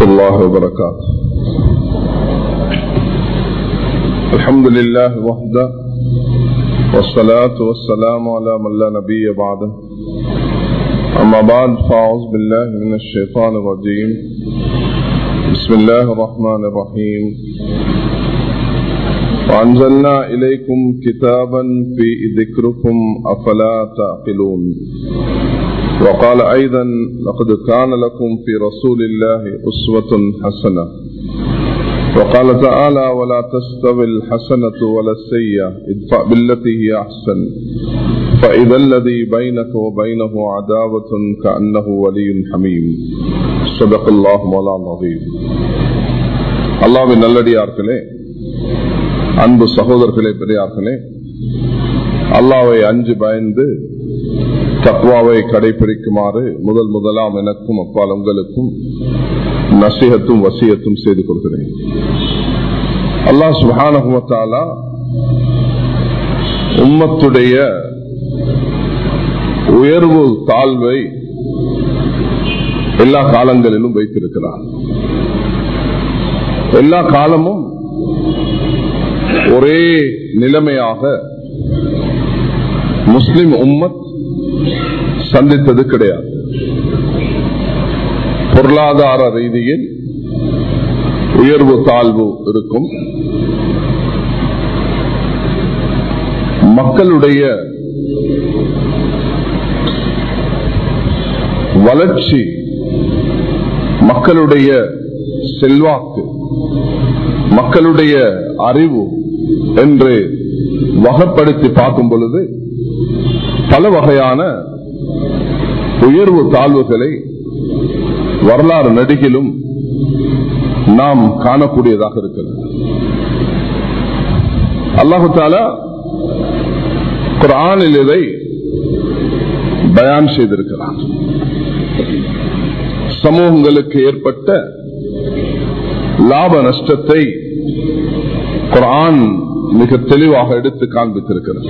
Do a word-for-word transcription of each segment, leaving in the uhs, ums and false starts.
الله وبركاته. الحمد لله وحده والصلاة والسلام على من لا نبي بعده. أما بعد فأعوذ بالله من الشيطان الرجيم. بسم الله الرحمن الرحيم. وأنزلنا إليكم كتابا في ذكركم أفلا تعقلون. وقال أيضا لقد كان لكم في رسول الله أسوة حسنة. وقال تعالى ولا تستوي الحسنة ولا السيئة ادفع بالتي هي أحسن فإذا الذي بينك وبينه عداوة كأنه ولي حميم. صدق الله مولانا العظيم. அல்லாஹ்வின் நல்லடியார்களே, அன்பு சகோதரர்களே, பெரியார்களே, அல்லாஹ்வை அஞ்சு பயந்து தக்வாவை கடைபிடிக்குமாறு முதல் முதலாம் எனக்கும் அப்பால் உங்களுக்கும் நசீஹத்தும் வசியத்தும் செய்து கொள்கிறேன். அல்லாஹ் சுப்ஹானஹு வ தஆலா உம்மத்துடைய உயர்வு தாழ்வை எல்லா காலங்களிலும் வைத்திருக்கிறார். எல்லா காலமும் ஒரே நிலைமையாக முஸ்லிம் உம்மத் சந்தித்தது கிடையாது. பொருளாதார ரீதியில் உயர்வு தாழ்வு இருக்கும். மக்களுடைய வளர்ச்சி, மக்களுடைய செல்வாக்கு, மக்களுடைய அறிவு என்று வகைப்படுத்தி பார்க்கும் பொழுது பல வகையான உயர்வு தாழ்வுகளை வரலாறு நடிகிலும் நாம் காணக்கூடியதாக இருக்கிறது. அல்லாஹு தஆலா குர்ஆனில் இதை பயான் செய்திருக்கிறார். சமூகங்களுக்கு ஏற்பட்ட லாப நஷ்டத்தை குர்ஆன் மிக தெளிவாக எடுத்து காண்பித்திருக்கிறது.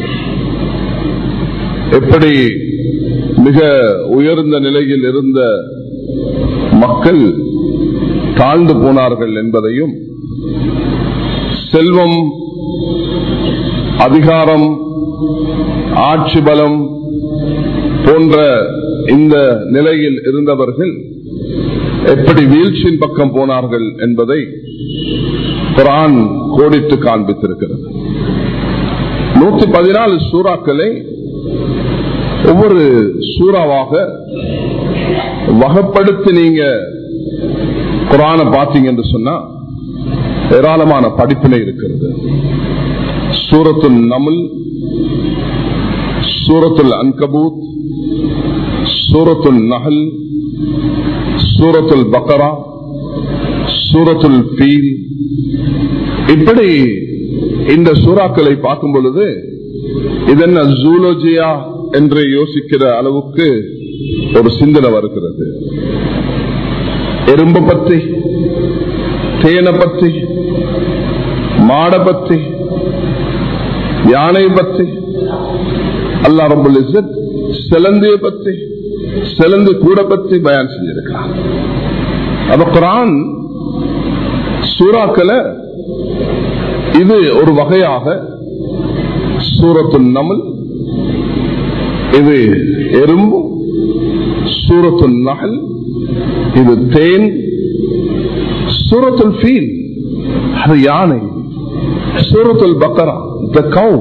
எப்படி மிக உயர்ந்த நிலையில் இருந்த மக்கள் தாழ்ந்து போனார்கள் என்பதையும், செல்வம், அதிகாரம், ஆட்சி பலம் போன்ற இந்த நிலையில் இருந்தவர்கள் எப்படி வீழ்ச்சியின் பக்கம் போனார்கள் என்பதை குர்ஆன் கோடிட்டு காண்பித்திருக்கிறது. நூத்தி பதினாலு சூறாக்களை ஒவ்வொரு சூறாவாக வகைப்படுத்தி நீங்க குர்ஆனை பார்த்தீங்க என்று சொன்னா ஏராளமான படிப்பினை இருக்கிறது. சூரத்துல் நம்ல், சூரத்துல் அன்கபூத், சூரத்துல் நஹல், சூரத்துல் பக்ரா, சூரத்துல் ஃபீல், இப்படி இந்த சூறாக்களை பார்க்கும் பொழுது இதென்ன ஜூலோஜியா என்று யோசிக்கிற அளவுக்கு ஒரு சிந்தனை வருகிறது. எறும்பு பத்தி, தேனை பத்தி, மாடை பத்தி, யானை பத்தி, அல்லாஹ் ரப்பல் இஸ்ஸத் செலந்தியை பத்தி, செலந்து கூட பத்தி பயான் செஞ்சிருக்கிறார். அப்ப குர்ஆன் சூறாக்களை இது ஒரு வகையாக சூரத்துல் நம்ல், இது எறும்பு, சூரத்துல் நஹல் இது தேன், சூரத்துல் ஃபீல் அது யானை, சூரத்துல் பக்ரா the cow,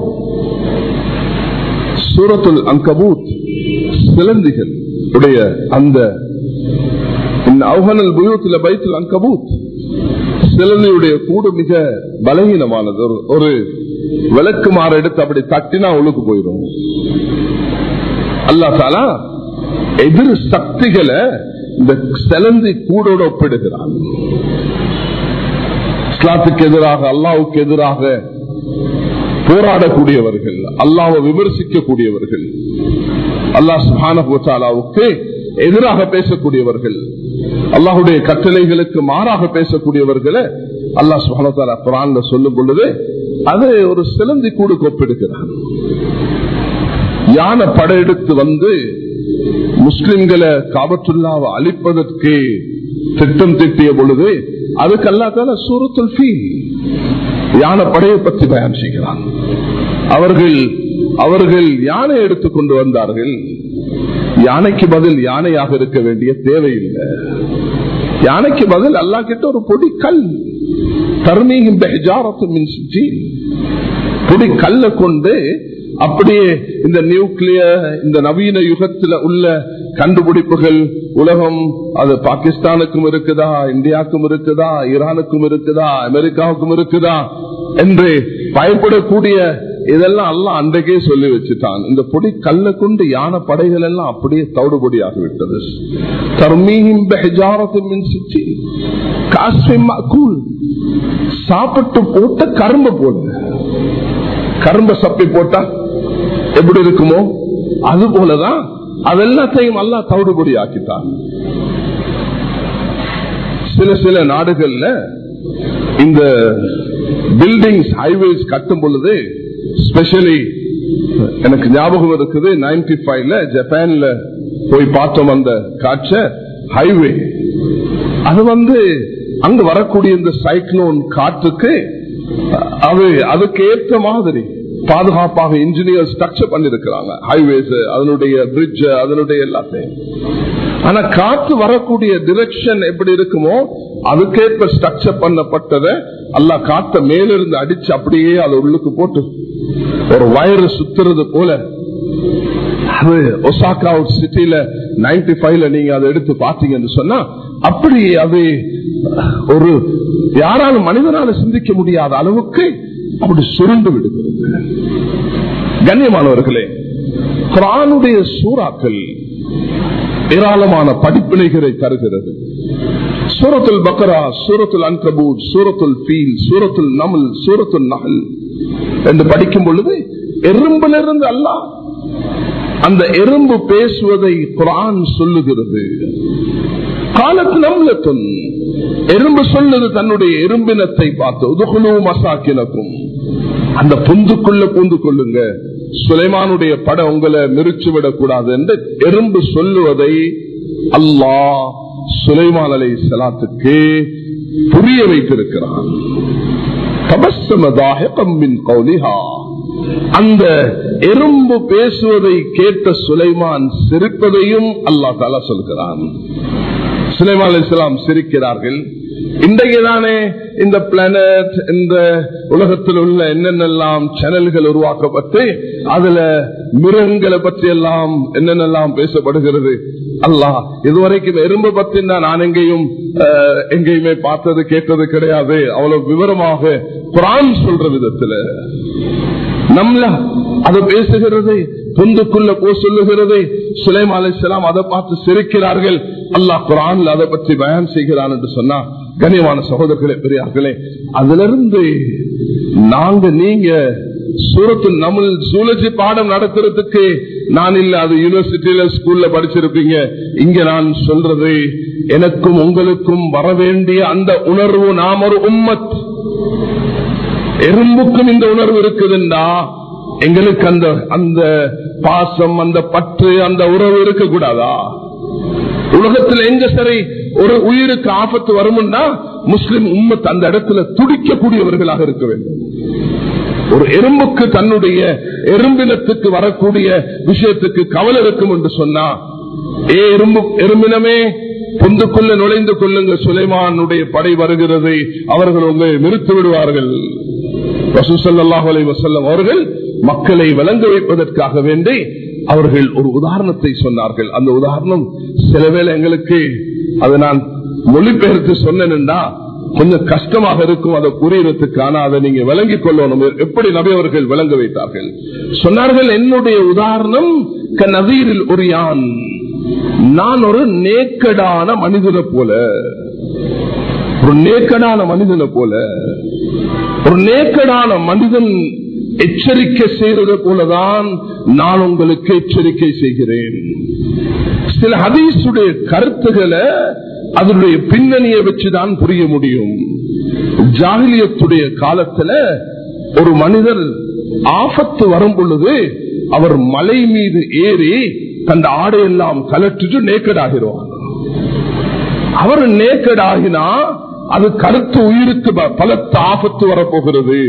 சூரத்துல் அன்கபூத் சிலந்திகள் உடைய அந்த அவ்ஹனல் புயூத்தில் பைத்துல் அன்கபூத் சிலந்தியுடைய கூடு மிக பலகீனமானது. ஒரு விளக்கு மாற எடுத்து அப்படி தட்டினா உழுக்கு போயிடும். அல்லாஹ் தஆலா எதிர் சக்திகளை இந்த செலந்தி கூடோடு ஒப்பிடுகிறான். இஸ்லாத்துக்கு எதிராக, அல்லாஹ்வுக்கு எதிராக போராடக்கூடியவர்கள், அல்லாஹ்வை விமர்சிக்கக்கூடியவர்கள், அல்லாஹ் சுப்ஹானஹு வ தஆலாவுக்கு எதிராக பேசக்கூடியவர்கள், அல்லாஹ்வுடைய கட்டளைகளுக்கு மாறாக பேசக்கூடியவர்களை அல்லாஹ் சுப்ஹானஹு வ தஆலா குர்ஆன்ல சொல்லும் பொழுது அது ஒரு சிலந்தி கூடு ஒப்பிடுகிறான். யானை படையெடுத்து வந்து முஸ்லிம்களை காபத்துல்லாவை அழிப்பதற்கு திட்டம் திட்டிய பொழுது அதுக்கு அல்லாஹ் தஆலா சூரத்துல் ஃபீல் யானை படையை பற்றி பயான் செய்கிறான். அவர்கள் அவர்கள் யானை எடுத்துக் கொண்டு வந்தார்கள். யானைக்கு பதில் யானையாக இருக்க வேண்டிய தேவையில்லை. யானைக்கு பதில் அல்லாஹ் கிட்ட ஒரு பொடி கல், தர்மீஹிம் பிஹிஜாரத்தின் மின் சிஜ்ஜீல், பொடி கல்ல கொண்டு அப்படியே இந்த நியூக்ளியர் இந்த நவீன யுகத்தில் உள்ள கண்டுபிடிப்புகள் உலகம் அது பாகிஸ்தானுக்கும் இருக்குதா, இந்தியாவுக்கும் இருக்குதா, ஈரானுக்கும் இருக்குதா, அமெரிக்காவுக்கும் இருக்குதா என்று பயப்படக்கூடிய இதெல்லாம் அல்லாஹ் அன்றைக்கே சொல்லி வச்சுட்டான். இந்த பொடி கல்ல கொண்டு யானை படைகள் எல்லாம் அப்படியே தவிடுபொடியாகிவிட்டது. தர்மீஹிம் பிஹிஜாரத்தின் மின் சிஜ்ஜீல் காஸ்ஃபின் மஅகூல், சாப்பிட்டு போட்ட கரும்பு போல, கரும்ப சப்பி போட்டா எப்படி இருக்குமோ அது போலதான் அதெல்லாத்தையும் அல்லாஹ் தவிடுபொடி ஆக்கிட்டான். சில சில நாடுகள்ல இந்த பில்டிங்ஸ் ஹைவேஸ் கட்டும் பொழுது, ஸ்பெஷலி எனக்கு ஞாபகம் இருக்குது நைன்டி ஃபைவ்ல ஜப்பான்ல போய் பார்த்தோம் அந்த காட்ச ஹைவே. அது வந்து அங்க வரக்கூடிய இந்த சைக்ளோன் காற்றுக்கு அது அதுக்கு ஏற்ற மாதிரி பாதுகாப்பாக இன்ஜினியர் ஸ்ட்ரக்சர் பண்ணிருக்கிறாங்க. ஹைவேஸ், அதனுடைய பிரிட்ஜ், அதனுடைய எல்லாத்தையும். ஆனா காற்று வரக்கூடிய டிரெக்ஷன் எப்படி இருக்குமோ அதுக்கேற்ப ஸ்ட்ரக்சர் பண்ணப்பட்டதை அல்லாஹ் காற்ற மேலிருந்து அடிச்சு அப்படியே அதை உள்ளுக்கு போட்டு ஒரு வயறு சுத்துறது போல. அது ஒசாகா சிட்டில நைன்டி ஃபைவ்ல நீங்க அதை எடுத்து பாத்தீங்கன்னு சொன்னா அப்படி அது ஒரு யாராலும் மனிதனால சிந்திக்க முடியாத அளவுக்கு அப்படி சுருண்டு விடுகிறது. கண்ணியமானவர்களே, குர்ஆனுடைய சூறாக்கள் ஏராளமான படிப்பினைகளை தருகிறது. சூரத்துல் பக்ரா, சூரத்துல் அன்கபூத், சூரத்துல் ஃபீல், சூரத்துல் நம்ல், சூரத்துல் நஹல் என்று படிக்கும் பொழுது எறும்பிலிருந்து அல்லாஹ் அந்த எறும்பு பேசுவதை குர்ஆன் சொல்லுகிறது. காலத்து நம்லத்துன், எறும்பு சொல்லுது தன்னுடைய எறும்பினத்தை பார்த்து, உதுகுலு மசாக்கினக்கும், அந்த பொந்துக்குள்ள பூந்து கொள்ளுங்க, சுலைமானுடைய படம் உங்களை மிரிச்சு விடக்கூடாது என்று எறும்பு சொல்லுவதை அல்லாஹ் சுலைமான் அலைஹிஸ்ஸலாத்துக்கு புரிய வைத்திருக்கிறான். அந்த எறும்பு பேசுவதை கேட்ட சுலைமான் சிரிப்பதையும் அல்லாஹ் தஆலா சொல்கிறான். சுலைமான் அலைஹிஸ்ஸலாம் சிரிக்கிறார்கள். இன்றைக்குதானே இந்த பிளானட், இந்த உலகத்தில் உள்ள என்னென்னலாம் சேனல்கள் உருவாக்கப்பட்டு அதுல மிருகங்களை பற்றி எல்லாம் என்னென்னலாம் பேசப்படுகிறது. அல்லாஹ் இதுவரைக்கும் எறும்பு பற்றி நான் எங்கேயும் எங்கேயுமே பார்த்தது கேட்டது கிடையாது. அவ்வளவு விவரமாக குர்ஆன் சொல்ற விதத்துல நம்மள அது பேசுகிறது, பொந்துக்குள்ள போ சொல்லுகிறது. சுலைமான் அலைஹிஸ்ஸலாம் அதை பார்த்து சிரிக்கிறார்கள். அல்லாஹ் குர்ஆன்ல அதை பற்றி பயான் செய்கிறான் என்று சொன்னா, கண்ணியமான சகோதரர்களே, பெரியார்களே, அதிலிருந்து நாங்க நீங்க சூரத்துல் நம்ல் ஜூலஜி பாடம் நடத்துறதுக்கு நான் இல்ல, அது யூனிவர்சிட்டியில ஸ்கூல்ல படிச்சிருப்பீங்க. இங்க நான் சொல்றது எனக்கும் உங்களுக்கும் வர வேண்டிய அந்த உணர்வு. நாம் ஒரு உம்மத், எறும்புக்கும் இந்த உணர்வு இருக்குதுண்டா எங்களுக்கு அந்த அந்த பாசம், அந்த பற்று, அந்த உறவு இருக்க கூடாதா? உலகத்தில் எங்க சரி ஒரு உயிருக்கு ஆபத்து வரும்னா முஸ்லிம் உம்மத் அந்த இடத்துல துடிக்கக்கூடியவர்களாக இருக்க வேண்டும். ஒரு எறும்புக்கு தன்னுடைய எறும்பினத்துக்கு வரக்கூடிய விஷயத்துக்கு கவலை இருக்கும் என்று சொன்னா, ஏ எறும்பு எறும்பினமே பொந்துக்குள்ள நுழைந்து கொள்ளுங்க, சுலைமானுடைய படை வருகிறது, அவர்கள் உங்களை நிறுத்தி விடுவார்கள். ரசூல் ஸல்லல்லாஹு அலைஹி வஸல்லம் அவர்கள் மக்களை விளங்க வைப்பதற்காக வேண்டி அவர்கள் ஒரு உதாரணத்தை சொன்னார்கள். அந்த உதாரணம் சில வேளை எங்களுக்கு அதை நான் மொழிபெயர்த்து சொன்னேன்னா கொஞ்சம் கஷ்டமாக இருக்கும் அதை புரியறதுக்கான, அதை நீங்க விளங்கிக் கொள்ளணும். எப்படி நபி அவர்கள் விளங்க வைத்தார்கள் சொன்னார்கள். என்னுடைய உதாரணம் கநதீரில் ஒரு யான், நான் ஒரு நேக்கடான மனிதனை போல, ஒரு நேக்கடான மனிதனை போல, ஒரு நேக்கடான மனிதன் எச்சரிக்கை செய்வது போலதான் நான் உங்களுக்கு எச்சரிக்கை செய்கிறேன். சில ஹதீஸுடைய கருத்துக்களை அதனுடைய பின்னணியை வச்சுதான் புரிய முடியும். ஜாஹிலியத்துடைய காலத்துல ஒரு மனிதர் ஆபத்து வரும் பொழுது அவர் மலை மீது ஏறி தன் ஆடையெல்லாம் கலற்றிட்டு நேக்கடாகிறார். அவர் நேக்கட் ஆகினா அது கருத்து உயிருக்கு பலத்த ஆபத்து வரப்போகிறது.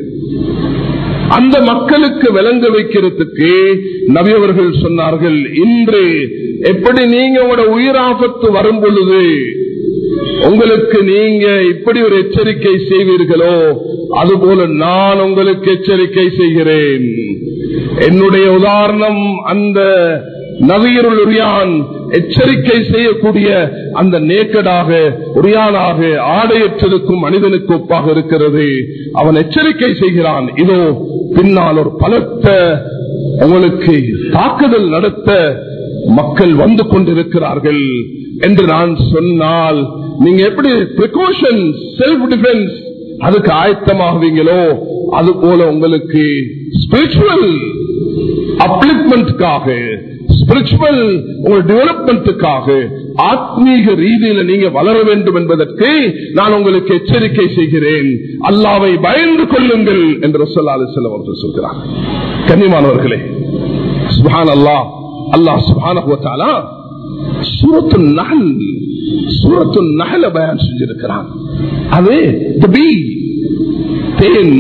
அந்த மக்களுக்கு விளங்க வைக்கிறதுக்கு நபி அவர்கள் சொன்னார்கள், இன்று எப்படி நீங்க உங்களோட உயிராபத்து வரும் பொழுது உங்களுக்கு நீங்க இப்படி ஒரு எச்சரிக்கை செய்வீர்களோ அதுபோல நான் உங்களுக்கு எச்சரிக்கை செய்கிறேன். என்னுடைய உதாரணம் அந்த நவீருள் உரியான் எச்சரிக்கை செய்யக்கூடிய அந்த நேக்கடாக உரியானாக ஆடையற்றிருக்கும் மனிதனுக்கு ஒப்பாக இருக்கிறது. அவன் எச்சரிக்கை செய்கிறான், இதோ பின்னால் ஒரு பலத்த உங்களுக்கு தாக்குதல் நடத்த மக்கள் வந்து கொண்டிருக்கிறார்கள் என்று நான் சொன்னால் நீங்க எப்படி பிரிகாஷன் செல்ஃப் டிஃபென்ஸ் அதுக்கு ஆயத்தமாகுவீங்களோ அது போல உங்களுக்கு ஸ்பிரிச்சுவல் அப்லிப்மெண்ட்காக ஸ்பிரிச்சுவல் உங்கள் டெவலப்மெண்ட்டுக்காக ஆத்மீக ரீதியில நீங்க வளர வேண்டும் என்பதற்கு நான் உங்களுக்கு எச்சரிக்கை செய்கிறேன். அல்லாஹ்வை பயந்து கொள்ளுங்கள் என்று ரசூலுல்லாஹி அலைஹி வஸல்லம் அவர்கள் சொல்கிறார். கண்ணியமானவர்களே, சுப்ஹானல்லாஹ், அல்லாஹ் சுப்ஹானஹு வ தஆலா சூரத்துன் நஹல் சூரத்துன் நஹல பயான் செஞ்சிருக்கிறான். அது பீ தேன்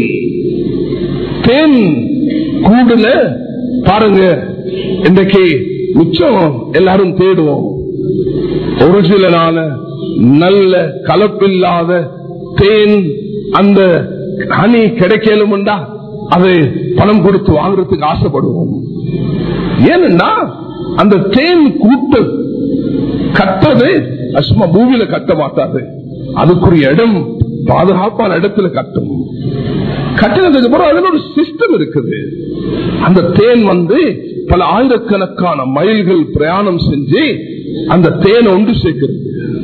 தேன் கூடுல பாருங்க, இன்றைக்கு மிச்சம் எல்லாரும் தேடுவோம். ஒரிஜினலான நல்ல கலப்பில்லாத தேன் அந்த ஹனி கிடைக்கலும்டா அதை பணம் கொடுத்து வாங்குறதுக்கு ஆசைப்படுவோம். ஏன்னா அந்த தேன் கூட்டு கட்டது சும்மா பூமியில கட்ட மாட்டாது, அதுக்குரிய இடம் பாதுகாப்பான இடத்துல கட்டும். கட்டினதுக்கு அப்புறம் அதுல ஒரு சிஸ்டம் இருக்குது. அந்த தேன் வந்து பல ஆயிரக்கணக்கான மைல்கள் பிரயாணம் செஞ்சு அந்த தேனை ஒன்று சேர்க்கிறது.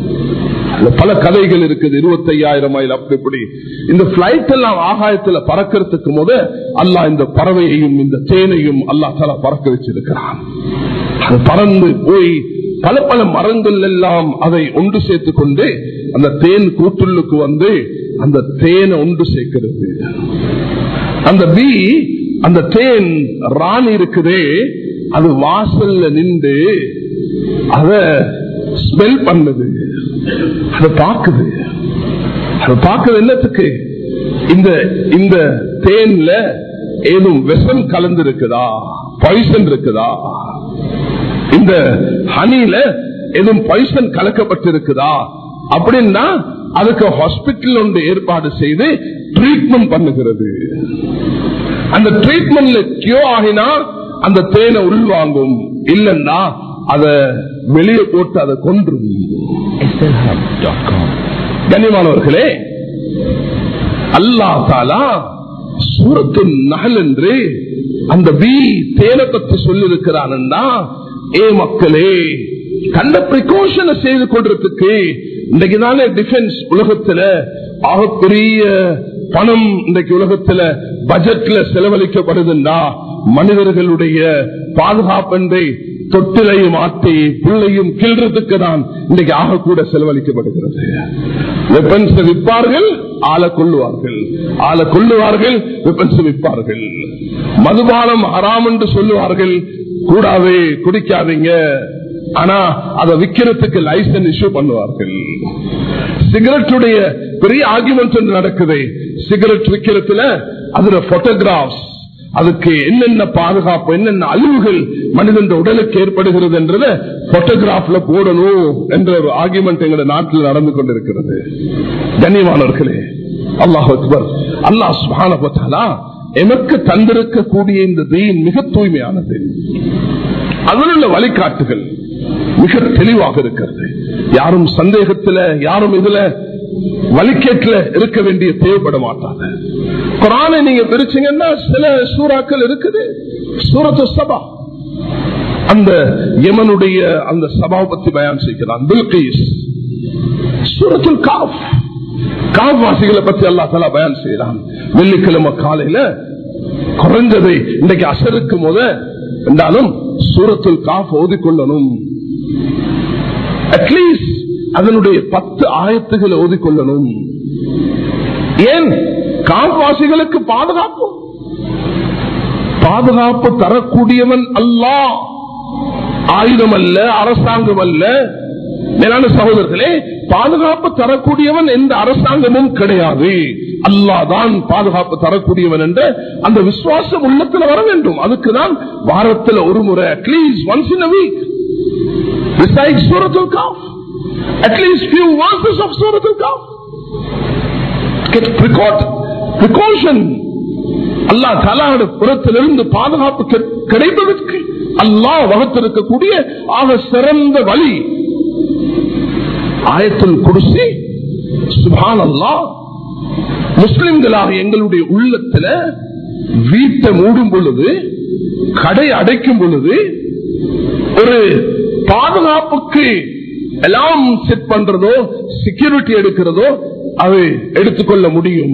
பல கதைகள் இருக்குது, இருபத்தி ஐயாயிரம் மைல் அப்படி இப்படி. இந்த பிளைட் எல்லாம் ஆகாயத்துல பறக்கிறதுக்கு போது அல்லாஹ் இந்த பறவையையும் இந்த தேனையும் அல்லாஹ் தஆலா பறக்க வச்சிருக்கிறான். அது பறந்து போய் பல பல மரங்கள் எல்லாம் அதை ஒன்று சேர்த்துக் கொண்டு அந்த தேன் கூட்டுள்ளுக்கு வந்து அந்த தேனை ஒன்று சேர்க்கிறது. அந்த பீ அந்த தேன் ராணி இருக்குதே, அது வாசல்ல நின்று அத ஸ்மெல் பண்ணுது, அதை பார்க்குது. அதை பார்க்குது என்னத்துக்கு? இந்த இந்த தேன்ல ஏதும் விஷம் கலந்து இருக்குதா, பாய்சன் இருக்குதா, இந்த ஹனில எதுவும் பாய்சன் கலக்கப்பட்டிருக்குதா அப்படின்னா அதுக்கு ஹாஸ்பிட்டல் ஒன்று ஏற்பாடு செய்து ட்ரீட்மெண்ட் பண்ணுகிறது. அந்த ட்ரீட்மெண்ட்ல கியூ ஆகினா அந்த தேனை உள்வாங்கும், இல்லன்னா அதை வெளியே போட்டு அதை கொன்று. கண்ணியமானவர்களே, அல்லாஹ் தஆலா சூரத்துன் நஹல் என்று அந்த பீ தேனை பற்றி சொல்லிருக்கிறான்னா, ஏ மக்களே, கண்ட பிரிகாஷனை செய்து கொள்றதுக்கு இன்றைக்கு தானே டிஃபென்ஸ் உலகத்துல ஆகப்பெரிய பணம் இன்றைக்கு உலகத்துல பட்ஜெட்ல செலவழிக்கப்படுதுன்னா மனிதர்களுடைய பாதுகாப்பென்றை தொட்டிலையும் ஆட்டி பிள்ளையும் கிள்றதுக்கு தான் இன்றைக்கு ஆகக்கூட செலவழிக்கப்படுகிறது. வெப்பன்ஸ் விற்பார்கள், ஆளை கொள்ளுவார்கள், ஆளை கொள்ளுவார்கள், வெப்பன்ஸ் விற்பார்கள். மதுபானம் ஹராம் என்று சொல்லுவார்கள், கூடாது குடிக்காதீங்க, ஆனா அதை விற்கிறதுக்கு லைசன்ஸ் இஷ்யூ பண்ணுவார்கள். சிகரெட்டுடைய பெரிய ஆர்குமெண்ட் நடக்குது. சிகரெட் விற்கிறதுல அதுல போட்டோகிராஃப்ஸ், அதுக்கு என்னென்ன பாதுகாப்பு, என்னென்ன அழிவுகள் மனிதன் உடலுக்கு ஏற்படுகிறது என்றத போட்டோகிராஃப்ல போடணும் என்ற ஒரு ஆர்குமெண்ட் எங்க நாட்டில் நடந்து கொண்டிருக்கிறது. கண்ணியமானவர்களே, அல்லாஹ் அக்பர். அல்லாஹ் சுப்ஹானஹு வ தஆலா எமக்கு தந்திருக்கக்கூடிய இந்த தீன் மிக தூய்மையானது. அதில் உள்ள வழிகாட்டுகள் மிக தெளிவாக இருக்கிறது. யாரும் சந்தேகத்தில், யாரும் இதுல வழிகேட்டுல இருக்க வேண்டிய தேவைப்பட மாட்டாங்க. குர்ஆனை நீங்க பிரிச்சீங்கன்னா சில சூறாக்கள் இருக்குது. சூரத்து சபா, அந்த யமனுடைய அந்த சபாவை பத்தி பயான் செய்கிறான். பில்கீஸ். சூரத்துல் காஃப், காஃப் வாசிகளை பத்தி அல்லாஹ் தஆலா பயான் செய்கிறான். வெள்ளிக்கிழமை காலையில குறைஞ்சதை இன்றைக்கு அசருக்கு முத என்றாலும் சூரத்துல் காஃப் ஓதிக்கொள்ளணும். அட்லீஸ்ட் அதனுடைய பத்து ஆயத்துகளை ஓதிக்கொள்ளணும். ஏன்? காஃப்வாசிகளுக்கு பாதுகாப்பு பாதுகாப்பு தரக்கூடியவன் அல்லாஹ், ஆயுதம் அல்ல, அரசாங்கம் அல்ல. மேலான சகோதரர்களே, பாதுகாப்பு தரக்கூடியவன் எந்த அரசாங்கமும் கிடையாது, அல்லாஹ் தான் பாதுகாப்பு தரக்கூடியவன் என்ற அந்த விசுவாசம் உள்ளத்தில் வர வேண்டும். அதுக்குதான் வாரத்தில் ஒரு முறை at least once in a week recite Surah Al-Kahf, at least few verses of Surah Al-Kahf. Get precaution. அல்லாஹ் தஆலாவுடைய புறத்திலிருந்து பாதுகாப்பு கிடைப்பதற்கு அல்லாஹ் வகுத்திருக்கக்கூடிய ஆக சிறந்த வழி ஆயத்துல் குர்சி. சுப்ஹானல்லாஹ், முஸ்லிம்களாக எங்களுடைய உள்ளத்தில் வீட்டை மூடும் பொழுது, கடை அடைக்கும் பொழுது, ஒரு பாதுகாப்புக்கு எல்லாம் செட் பண்றதோ செக்யூரிட்டி எடுக்கிறதோ அது எடுத்துக்கொள்ள முடியும்.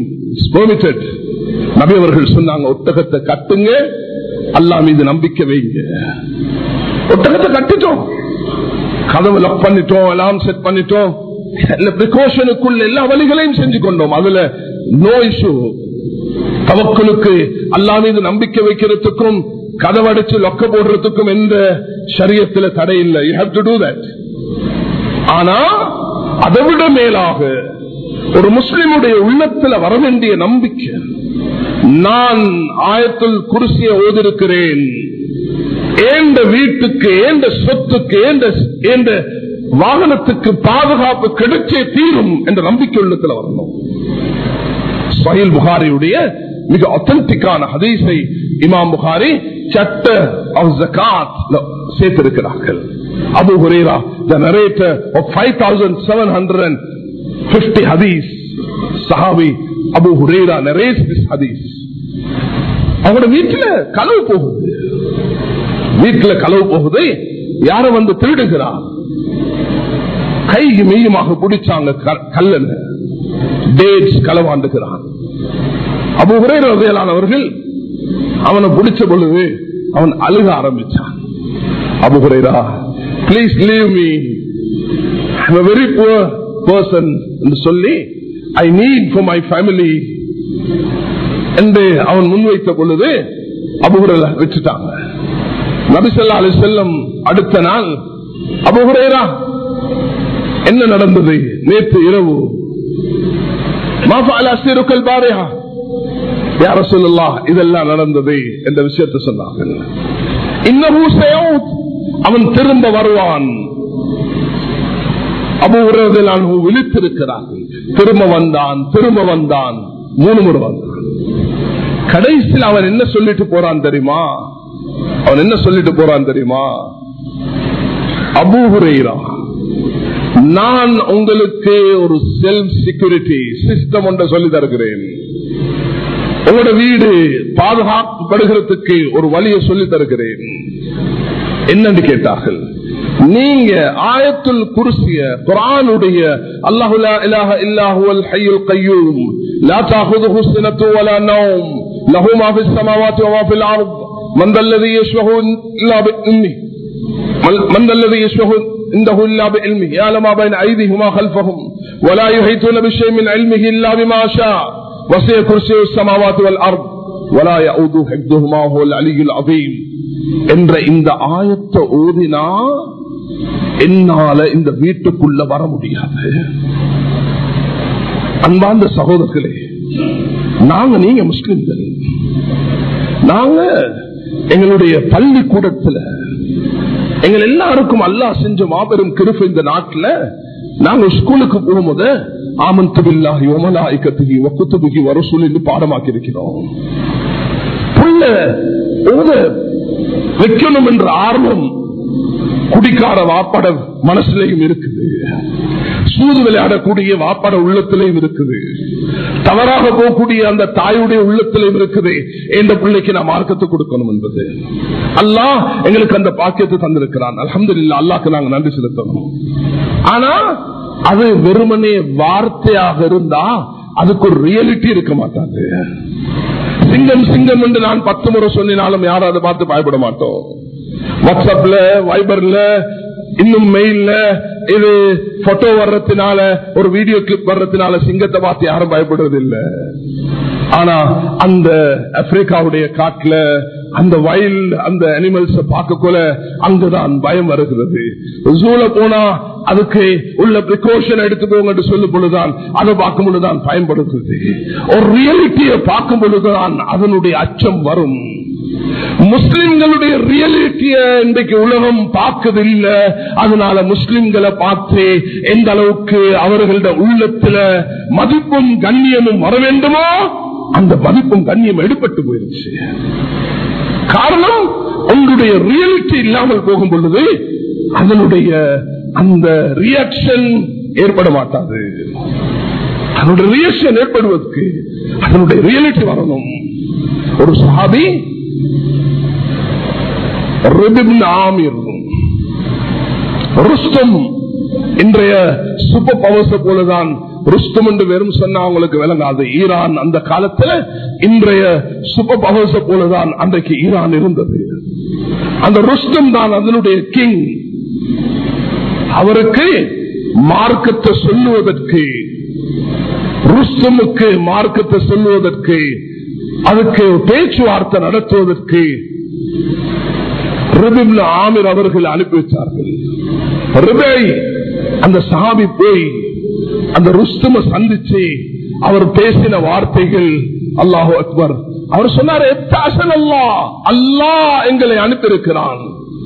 நபி அவர்கள் சொன்னாங்க, ஒட்டகத்தை கட்டுங்க, அல்லாஹ் மீது நம்பிக்கை வைங்க. ஒட்டகத்தை கட்டிட்டோம், கதவு லாக் பண்ணிட்டோம், எல்லாம் செட் பண்ணிட்டோம், பிரிகாஷனுக்குள்ள எல்லா வழிகளையும் செஞ்சு கொண்டோம். அதுல நோ இஷ்யூ. தவக்குலுக்கு அல்லாஹ் மீது நம்பிக்கை வைக்கிறதுக்கும் கதவடைச்சு லொக்க போடுறதுக்கும் எந்த ஷரியத்தில் தடை இல்லை. You have to do that. ஆனா அதை விட மேலாக ஒரு முஸ்லிமுடைய உள்ளத்தில் வர வேண்டிய நம்பிக்கை, நான் ஆயத்துல் குர்சியை ஓதிருக்கிறேன், ஏண்ட வீட்டுக்கு, ஏண்ட சொத்துக்கு, ஏண்ட வாகனத்துக்கு பாதுகாப்பு கிடைச்சே தீரும் என்ற நம்பிக்கை உள்ளத்தில் வரணும். சஹீஹ் புகாரியுடைய மிக ஆத்தென்டிக்கான ஹதீஸை இமாம் புகாரி சட்ட ஆஃப் ஜகாத் சேர்த்திருக்கிறார்கள். அபூ ஹுரைரா, the narrator of five thousand seven hundred fifty hadith, sahabi Abu Hurairah narrates this hadith. அவங்களோட வீட்டுல களவு போகுது, வீட்டுல களவு போகுது, யார வந்து திருடுகிறார், கைக்கு மெய்யமாக பிடிச்சாங்க கல்லன், டேட்ஸ் களவாண்டுகிறான். அபூ ஹுரைரா ரலியல்லாஹு அவனை பிடிச்ச பொழுது அவன் அழுக ஆரம்பிச்சான். அபூ ஹுரைரா, please leave me, I'm a very poor person என்று சொல்லி, I need for my family என்று அவன் முன்வைத்த பொழுது அபூ ஹுரைரா விட்டுட்டாங்க. நபி ஸல்லல்லாஹு அலைஹி வஸல்லம் அடுத்த நாள், அபூ ஹுரைரா என்ன நடந்தது நேற்று இரவு, மா ஃபஅல அஸீருக்கல் பாரிஹா, யா ரசூலுல்லாஹ் இதெல்லாம் நடந்தது என்ற விஷயத்தை சொன்னார்கள். இன்னஹு ஸயஊத், அவன் திரும்ப வருவான். அபூ ஹுரைரா ரலியல்லாஹு அன்ஹு விழித்திருக்கிறார்கள். திரும்ப வந்தான், திரும்ப வந்தான், மூணு முறை வந்தான். கடைசியில் அவன் என்ன சொல்லிட்டு போறான் தெரியுமா? அவன் என்ன சொல்லிட்டு போறான் தெரியுமா? அபூ ஹுரைரா, நான் உங்களுக்கு ஒரு செல்ஃப் செக்யூரிட்டி சிஸ்டம் ஒன்றை சொல்லி தருகிறேன். உங்களோட வீடு பாதுகாக்கப்படுகிறதுக்கு ஒரு வழியை சொல்லி தருகிறேன். என்னன்னு கேட்டார்கள். நீங்க ஆயத்துல் குர்சிய, குர்ஆனுடைய அல்லாஹு லா இலாஹ இல்லா ஹுவல் ஹய்யுல் கய்யூம் லா தஅஹுதுஹு ஸனத்து வலா நௌம் லஹு மா ஃபிஸ் ஸமாவாத்தி வ மா ஃபில் அர்த் மன் தல்லதி யஷ்ஃபஹு இல்லா பிஇல்மி மன் தல்லதி யஷ்ஃபஹு இன்தஹு இல்லா பிஇல்மி யஅலமு மா பைன ஐதிஹிம் வ கல்ஃபஹும் வலா யுஹீதுன பிஷைஇன் மின் இல்மிஹி இல்லா பிமா ஷா வஸிஅ குர்சியுஸ் ஸமாவாத்தி வல் அர்த் வலா யஊது ஹிஃப்துஹுமா ஹுவல் அலியுல் அஸீம் என்ற இந்த ஆயத்தை ஓதினா என்னால இந்த வீட்டுக்குள்ள வர முடியாது. அன்பார்ந்த சகோதரர்களே, நாங்க நீங்க முஸ்லிம்கள், நாங்க எங்களுடைய பள்ளிக்கூடத்துல எங்கள் எல்லாருக்கும் அல்லாஹ் செஞ்ச மாபெரும் கிருபை. இந்த நாட்டில் நாங்க ஸ்கூலுக்கு போகும்போது ஆமன்து பில்லாஹி வ மலாயிகத்திஹி வ குதுபிஹி வ ரசூலிஹி பாடமாக்கி இருக்கிறோம். புள்ள ஓத வைக்கணும் என்ற ஆர்வம் குடிக்கார வாப்பட மனசுலையும் இருக்குது, சூது விளையாடக்கூடிய வாப்பட உள்ளத்திலையும் இருக்குது, தவறாக போகக்கூடிய அந்த தாயுடைய உள்ளத்திலையும் இருக்குது. எந்த பிள்ளைக்கு நான் மார்க்கத்தை கொடுக்கணும் என்பது அல்லாஹ் எங்களுக்கு அந்த பாக்கியத்தை தந்திருக்கிறான். அல்ஹம்துலில்லாஹ், அல்லாஹ்க்கு நாங்க நன்றி செலுத்தணும். ஆனா அது வெறுமனே வார்த்தையாக இருந்தா அதுக்கு ஒரு ரியாலிட்டி இருக்க மாட்டாங்க. சிங்கம் சிங்கம் என்று நான் பத்து முறை சொன்னாலும் யாரும் அதை பார்த்து பயப்பட மாட்டோம். வாட்ஸ்அப்ல, வைபர்ல, இன்னும் மெயில்ல இது போட்டோ வர்றதுனால, ஒரு வீடியோ கிளிப் வர்றதுனால சிங்கத்தை பார்த்து யாரும் பயப்படுறது இல்லை. ஆனா அந்த ஆப்பிரிக்காவுடைய காட்டுல, அந்த வயல் அந்த அனிமல்ஸ் பார்க்கக்குள்ள அங்குதான் பயம் வருகிறது. ஜூல போனா அதுக்கு உள்ள பிரிகாஷன் எடுத்துக்கோங்க சொல்லும் பொழுதுதான் அதை பார்க்கும் பொழுதுதான் பயன்படுத்துது. ஒரு ரியாலிட்டியை பார்க்கும் பொழுதுதான் அதனுடைய அச்சம் வரும். முஸ்லிம்களுடைய ரியாலிட்டிய இன்றைக்கு உலகம் பார்க்கவில்லை. அதனால முஸ்லிம்களை பார்த்து எந்த அளவுக்கு அவர்களுடைய உள்ளத்துல மதிப்பும் கண்ணியமும் வர வேண்டுமோ அந்த மதிப்பும் கண்ணியம் எடுபட்டு போயிருச்சு. காரணம் உங்களுடைய ரியாலிட்டி இல்லாமல் போகும் பொழுது அதனுடைய அந்த ரியாக்ஷன் ஏற்பட மாட்டாது. அதனுடைய ரியாக்ஷன் ஏற்படுவதற்கு அதனுடைய ரியாலிட்டி வரணும். ஒரு சஹாபி ஆமீர் ருஸ்தம் இன்றைய சூப்பர் பவர்ஸ் போலதான். ருஸ்தம் என்று வெறும் சொன்னா அவங்களுக்கு விளங்காது. ஈரான் அந்த காலத்துல இன்றைய சூப்பர் பவர்ஸ் போலதான் அன்றைக்கு ஈரான் இருந்தது. அந்த ருஸ்தம் தான் அதனுடைய கிங். அவருக்கு மார்க்கத்தை சொல்லுவதற்கு ருஸ்தமுக்கு மார்க்கத்தை சொல்லுவதற்கு அதுக்கு பேச்சுவார்த்தை நடத்துவதற்கு ஆமீர் அவர்கள் அனுப்பி வச்சார்கள். அந்த சஹாபி போய் அந்த ருஸ்தம சந்திச்சு அவர் பேசின வார்த்தைகள் அல்லாஹு அக்பர். அவர் சொன்னார், அல்லாஹ் எங்களை அனுப்பியிருக்கிறான்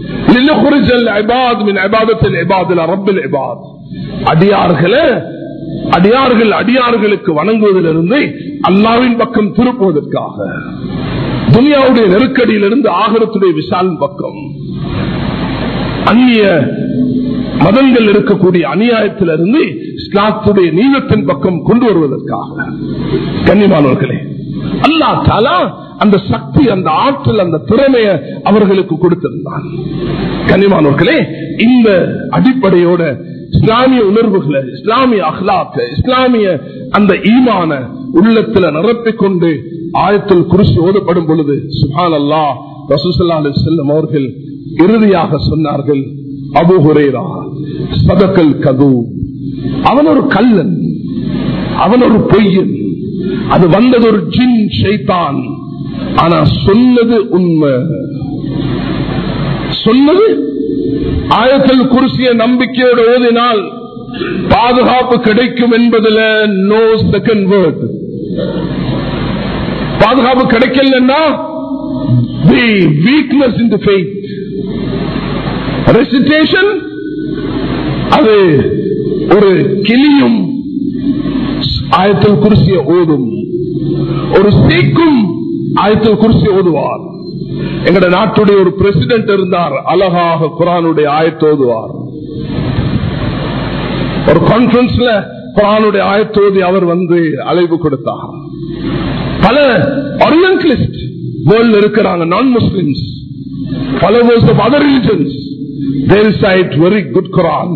அடியார்களே அடியார்கள் அடியார்களுக்கு வணங்குவதிலிருந்து அல்லாஹ்வின் பக்கம் திருப்புவதற்காக, துனியாவுடைய நெருக்கடியிலிருந்து ஆகிரத்துடைய விசாலின் பக்கம், அந்நிய மதங்கள் இருக்கக்கூடிய அநியாயத்திலிருந்து இஸ்லாத்துடைய நீளத்தின் பக்கம் கொண்டு வருவதற்காக. கண்ணியமானவர்களே, அல்லாஹ் தஆலா அந்த சக்தி, அந்த ஆற்றல், அந்த திறமையை அவர்களுக்கு கொடுத்திருந்தான். கண்ணியமானவர்களே, இந்த அடிப்படையோட இஸ்லாமிய உணர்வுகளை, இஸ்லாமிய அஹ்லாக்க, இஸ்லாமிய அந்த ஈமான உள்ளத்துல நிரப்பிக்கொண்டு ஆயத்துல் குர்சி ஓதப்படும் பொழுது சுப்ஹானல்லாஹ் ரசூல் ஸல்லல்லாஹு அலைஹி வஸல்லம் அவர்கள் இறுதியாக சொன்னார்கள், அபூ ஹுரைரா ஸதகல் கதூப், அவன் ஒரு கள்ளன், அவன் ஒரு பொய்யன், அது வந்தது ஒரு ஜின் ஷைத்தான், ஆனா சொன்னது உண்மை. சொன்னது ஆயத்துல் குர்சியை நம்பிக்கையோடு ஓதினால் பாதுகாப்பு கிடைக்கும் என்பதில் நோ செகண்ட் வேர்ட். பாதுகாப்பு கிடைக்கலன்னா the weakness in the faith. Recitation அது ஒரு கிளியும் ஆயத்துல் குர்சியை ஓதும், ஒரு சீக்கும் ஆயத்துல் குர்சி ஓதுவார். எங்கட நாட்டுடைய ஒரு பிரசிடென்ட் இருந்தார், அழகாக குர்ஆனுடைய ஆயத்து ஓதுவார். ஒரு கான்பரன்ஸ்ல குர்ஆனுடைய ஆயத்து ஓதி அவர் வந்து அழைப்பு கொடுத்தார். பல ஓரியன்டலிஸ்ட் வேர்ல்ட்ல இருக்கிறாங்க, நான் Muslims, followers of other religions, they recite very good Quran.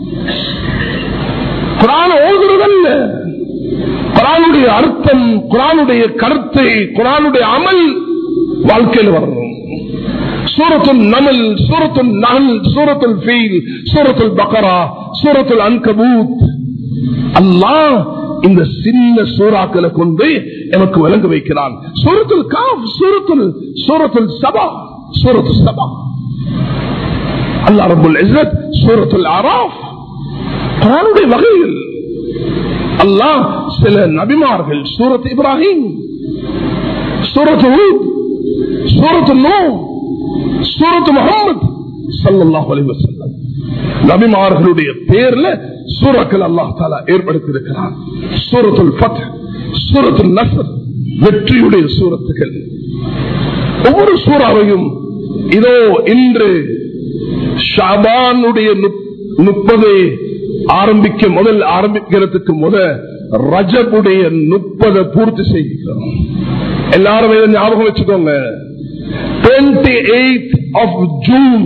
குர்ஆன் ஓதுறதல்ல, குர்ஆனுடைய அர்த்தம், குர்ஆனுடைய கருத்து, குர்ஆனுடைய அமல் வாழ்க்கையில் வரணும். சூரத்துல் நமல், சூரத்துல் நஹல், சூரத்துல் ஃபீல், சூரத்துல் பக்ரா, சூரத்துல் அன்கபூத், அல்லாஹ் இந்த சின்ன சூறாக்களை கொண்டு எனக்கு விளங்க வைக்கிறான். சூரத்துல் காஃப், சூரத்துல் சூரத்துல் சபா, சூரத்துல் சபா, அல்லாஹ் ரப்பல் இஸ்ஸத் சூரத்துல் அராஃப், குர்ஆனுடைய வகைகள். அல்லாஹ் சில நபிமார்கள், சூரத் இப்ராஹிம், சூரத் ஹூத், சூரத் நூஹ், சூரத் முஹம்மத் ஸல்லல்லாஹு அலைஹி வஸல்லம், நபிமார்களுடைய பேர்ல சூறாக்கள் அல்லாஹ் தஆலா ஏற்படுத்தி இருக்கிறான். சூரத்துல் ஃபத்ஹ், சூரத்துல் நஸ்ர், வெற்றியுடைய சூரத்துகள். ஒவ்வொரு சூறாவையும் இதோ இன்று ஷாபானுடைய முப்பது ஆரம்பிக்க முதல் ஆரம்பிக்கிறதுக்கு முதல் ரஜபுடைய முப்பதை பூர்த்தி செய்கிறோம். எல்லாரும் இதை ஞாபகம் வச்சுக்கோங்க. டுவெண்ட்டி எய்த் ஆஃப் ஜூன்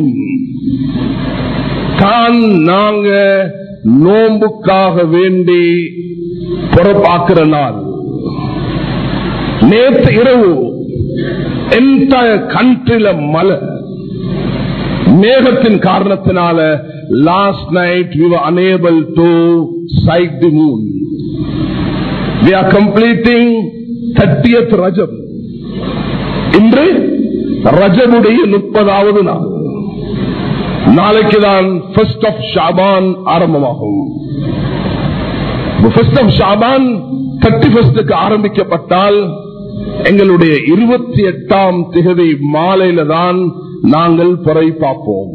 தான் நாங்க நோம்புக்காக வேண்டி புறப்பாக்குற நாள். நேற்று இரவு என்டையர் கண்ட்ரில மழை, மேகத்தின் காரணத்தினால last night we were unable to sight the moon. We are completing thirtieth Rajab. இன்று ரஜபுடைய முப்பதாவது நாள். நாளைக்குதான் ஃபர்ஸ்ட் ஆஃப் ஷாபான் ஆரம்பமாகும். ஃபர்ஸ்ட் ஆஃப் ஷாபான் தேர்ட்டி ஃபர்ஸ்டுக்கு ஆரம்பிக்கப்பட்டால் எங்களுடைய இருபத்தி எட்டாம் திகதி மாலையில தான் நாங்கள் பிறை பார்ப்போம்.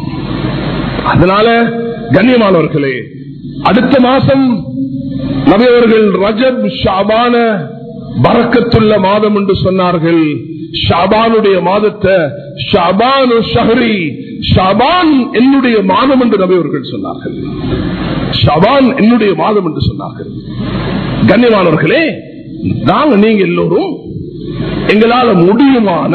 அதனால கண்ணியமானவர்களே, அடுத்த மாசம் நபி அவர்கள் ரஜப் ஷாபான பரக்கத்துள்ள மாதம் என்று சொன்னார்கள். ஷாபானுடைய மாதத்தை ஷாபானு ஷஹரி, ஷாபான் என்னுடைய மாதம் என்று நபி அவர்கள் சொன்னார்கள். ஷாபான் என்னுடைய மாதம் என்று சொன்னார்கள். கண்ணியமானவர்களே, நாங்க நீங்க எல்லோரும் எங்களால முடியுமான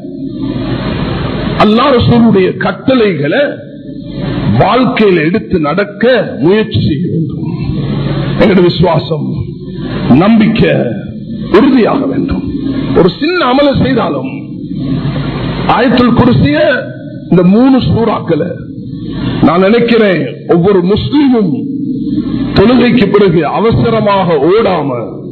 அல்லாஹ் ரசூலுடைய கட்டளைகளை வாழ்க்கையில் எடுத்து நடக்க முயற்சி செய்ய வேண்டும். எங்களுடைய விசுவாசம், நம்பிக்கை உறுதியாக வேண்டும். ஒரு சின்ன அமல செய்தாலும் ஆயத்துல் குர்சிய இந்த மூணு சூறாக்களை நான் நினைக்கிறேன் ஒவ்வொரு முஸ்லீமும் தொழுகைக்கு பிறகு அவசரமாக ஓடாம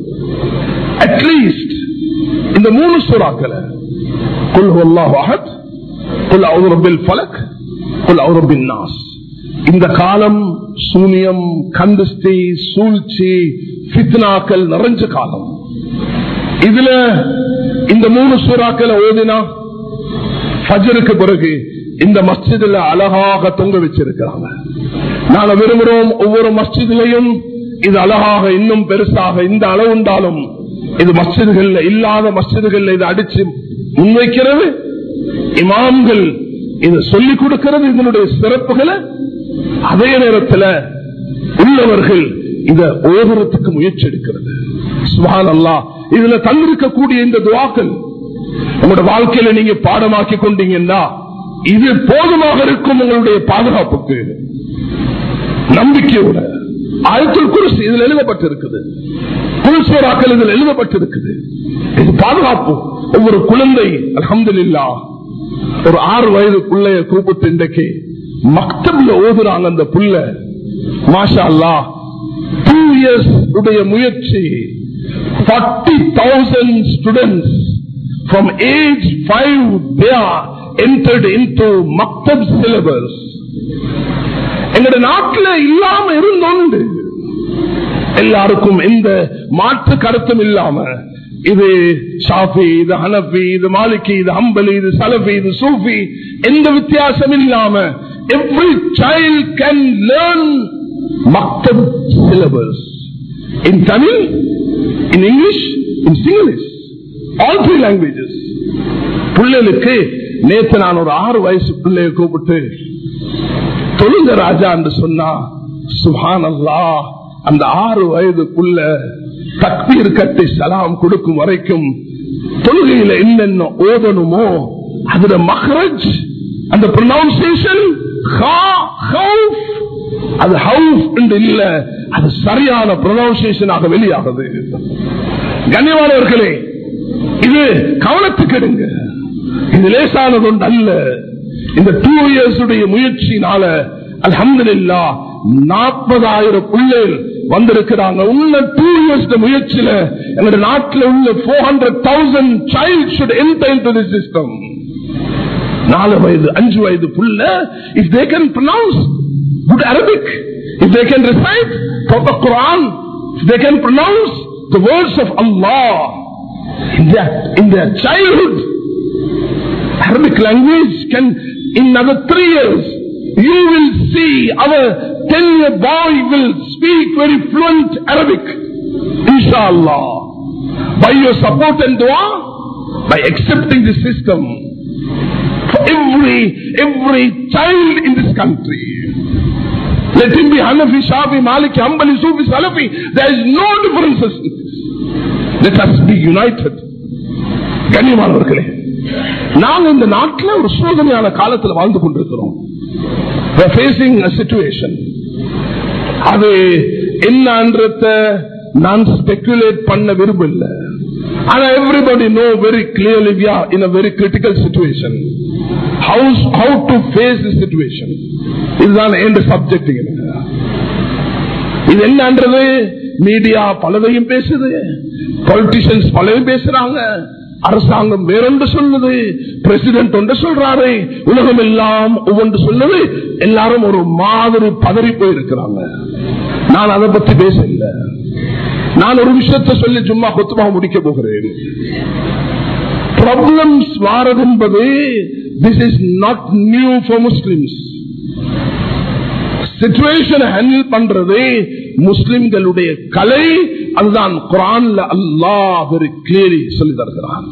அட்லீஸ்ட் இந்த மூணு சூறாக்களை குல் ஹுவல்லாஹு அஹத், குல் அஊது பில் ஃபலக், குல் அஊது பின் நாஸ். இந்த காலம் சூனியம், கந்தஸ்தி, சூழ்ச்சி, ஃபித்னாக்கள் நிறைஞ்ச காலம். இதுல இந்த மூணு சூறாக்களை ஓதினா ஃபஜ்ருக்கு பிறகு இந்த மஸ்ஜிதுல அழகாக தொங்க வச்சிருக்கிறாங்க. நாங்க விரும்புகிறோம் ஒவ்வொரு மஸ்ஜிதிலையும் இது அழகாக இன்னும் பெருசாக இந்த அளவு உண்டாலும் இது மஸ்ஜிதுகள் இல்லாத மஸ்ஜிதுகள் இதை அடிச்சு முன்வைக்கிறது, இமாம்கள் இதை சொல்லிக் கொடுக்கிறது, இதனுடைய சிறப்புகளை அதே நேரத்தில் உள்ளவர்கள் இதை ஓதுறதுக்கு முயற்சி எடுக்கிறது. சுப்ஹானல்லாஹ். இதுல தந்திருக்கக்கூடிய இந்த துஆக்கள் உங்களுடைய வாழ்க்கையில நீங்க பாடமாக்கி கொண்டீங்கன்னா இது போதுமாக இருக்கும் உங்களுடைய பாதுகாப்புக்கு. நம்பிக்கையோட ஆயத்துல் குர்சி இதில் எழுதப்பட்டிருக்குது, குல் சூராக்கள் இதில் எழுதப்பட்டிருக்குது. இது பாதுகாப்பு. ஒவ்வொரு குழந்தை அல்ஹம்துலில்லாஹ் ஒரு ஆறு வயது பிள்ளைய கூப்பிட்டு இன்றைக்கு மக்தப்ல ஓதுறாங்க. அந்த புள்ள மாஷா அல்லாஹ் டூ இயர்ஸ் உடைய முயற்சி forty thousand students from age five they are entered into maktab syllabus. எங்கட நாட்டில் இல்லாம இருந்தோண்டு எல்லாருக்கும் எந்த மாற்று கருத்தும் இல்லாம இது ஷாஃபி, இது ஹனஃபி, இது மாலிகி, இது ஹம்பலி, இது சலஃபி, இது சூஃபி, எந்த வித்தியாசம் இல்லாம every child can learn maktab syllabus in Tamil, in English, in Sinhalese, all three languages. பிள்ளைகளுக்கு நேற்று நான் ஒரு ஆறு வயசு பிள்ளைய கூப்பிட்டு தொழுங்க ராஜா என்று சொன்னா சுப்ஹானல்லாஹ், அந்த ஆறு வயது புள்ள தக்பீர் கட்டி சலாம் கொடுக்கும் வரைக்கும் தொழுகையில என்னென்ன ஓதணுமோ அதுல மஹ்ரஜ், அந்த ப்ரொனவுன்சியேஷன் அது ஹவுஃப் என்று இல்ல, அது சரியான ப்ரொனவுன்சியேஷனாக வெளியாகுது. கண்ணியமானவர்களே, இது கவனத்துக்கு எடுங்க. இது லேசானது ஒன்று அல்ல. இந்த டூ இயர்ஸ் உடைய முயற்சியினால அல்ஹம்துலில்லாஹ் நாற்பதாயிரம் பிள்ளைகள் வந்திருக்கிறாங்க. உள்ள டூ இயர்ஸ் முயற்சியில எங்களுடைய நாட்டில் உள்ள four hundred thousand child should enter into the system. நாலு வயது அஞ்சு வயது புள்ள, if they can pronounce good Arabic, if they can recite proper Quran, if they can pronounce the words of Allah in their in their childhood, Arabic language can, in another three years you will see our ten year boy will speak very fluent Arabic, inshallah, by your support and dua, by accepting the system for every every child in this country. Let him be Hanafi, Shafi, Maliki, Hanbali, Sufi, Salafi, there is no differences. Let us be united. கண்ணியமானவர்களே, நாங்கள் இந்த நாட்டில் ஒரு சோதனையான காலத்தில் வாழ்ந்து கொண்டிருக்கிறோம். We are facing a situation. அது என்னன்றத நான் ஸ்பெகுலேட் பண்ண விரும்பல. ஆனா everybody know very clearly we are in a very critical situation. How how to face this situation? இதுதான் எந்த சப்ஜெக்ட். இது என்னன்றது மீடியா பலதையும் பேசுது, பொலிட்டிஷியன்ஸ் பலதையும் பேசுறாங்க. அரசாங்கம் வேறொன்று சொல்லுது, பிரசிடென்ட் ஒன்று சொல்றாரு, உலகம் எல்லாம் ஒவ்வொன்று சொல்லுது. எல்லாரும் ஒரு மாதிரி பதறி போயிருக்கிறாங்க. நான் அதை பத்தி பேசல. நான் ஒரு விஷயத்தை சொல்லி சும்மா கொத்துமா முடிக்க போகிறேன். ப்ராப்ளம்ஸ் வாரது என்பது this is not new for Muslims. Situation handle பண்றது முஸ்லிம்களுடைய கலை. அதுதான் குர்ஆன்ல அல்லாஹ் வெரி கிளியர்லி சொல்லி தருகிறான்.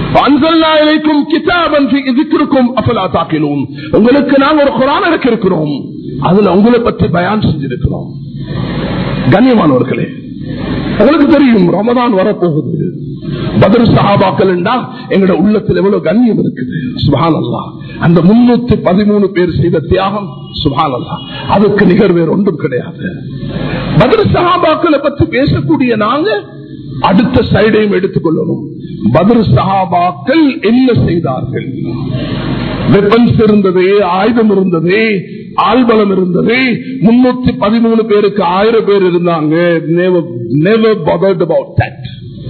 உங்களுக்கு நாங்கள் ஒரு குர்ஆன் இறக்கியிருக்கிறோம், அதுல உங்களை பற்றி பயான் செஞ்சிருக்கிறோம். கண்ணியமானவர்களே, உங்களுக்கு தெரியும் ரமதான் வரப்போகுது. பத்ர் சஹாபாக்கள் என்றால் எங்களோட உள்ளத்தில் எவ்வளவு கண்ணியம் இருக்குது. சுப்ஹானல்லாஹ். அந்த முன்னூத்தி பதிமூணு பேர் செய்த தியாகம் சுப்ஹானல்லாஹ், அதுக்கு நிகர் வேறு ஒன்றும் கிடையாது. பத்ர் சஹாபாக்களை பற்றி பேசக்கூடிய நாங்க அடுத்த சைடையும் எடுத்துக்கொள்ளணும். பத்ர் சஹாபாக்கள் என்ன செய்தார்கள்? வெப்பன்ஸ் இருந்தது, ஆயுதம் இருந்தது, ஆள்பலம் இருந்தது. முன்னூத்தி பதிமூணு பேருக்கு ஆயிரம் பேர் இருந்தாங்க. never bothered about that.